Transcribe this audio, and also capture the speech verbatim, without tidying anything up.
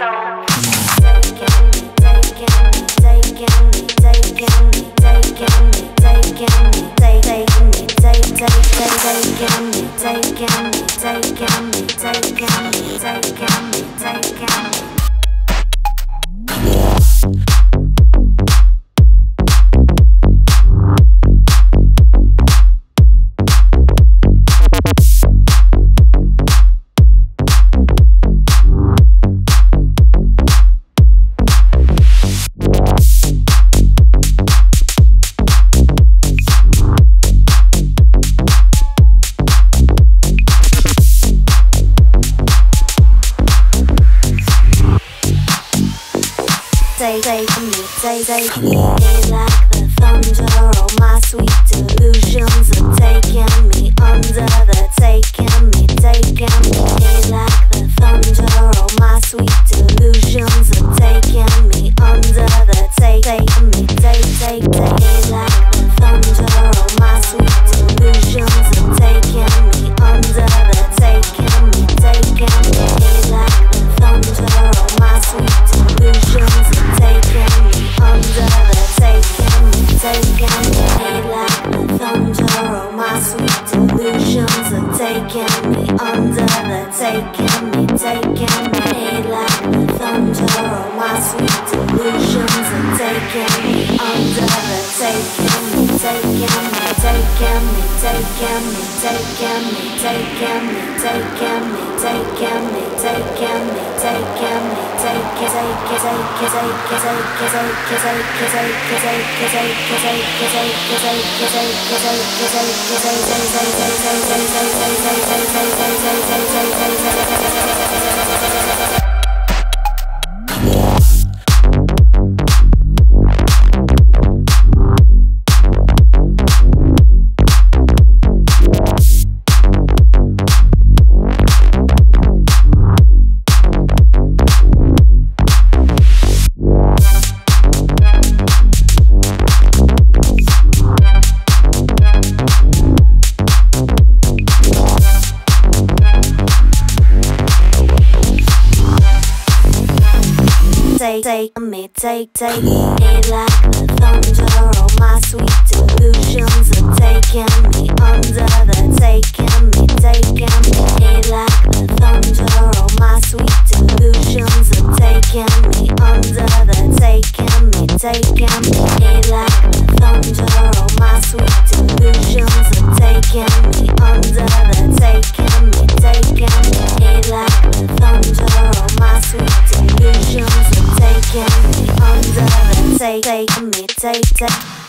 Take me, take, take me like the thunder. Oh, my sweet delusions are taking me under the taking me, taking me like the thunder. Oh, my sweet delusions are taking me under the take, taking me, take, take, take like the thunder. Oh, my sweet delusions are taking me under the taking me, taking me like the thunder. Oh, my sweet delusions are taking me under the taking me, taking me like the thunder. Oh, my sweet delusions are taking me under the taking me, taking me like the thunder. Oh, my sweet delusions are taking me under the taking me, taking me, taking me, taking me, taking me, taking me, taking me, taking me, taking me, taking me, take it, take it, take it, take it, take it, take it, take it, take it, take it, take it, take it, take it, take it, take it. Take me, take, take me like the thunder. Oh, my sweet delusions are taking me under the taking me, taking me like the thunder. Oh, my sweet delusions are taking me under the taking me, taking me like the thunder. Oh, my sweet delusions are taking me under the taking me, taking me like the thunder. Oh, my sweet delusions are taking me under the take, take me, take, take.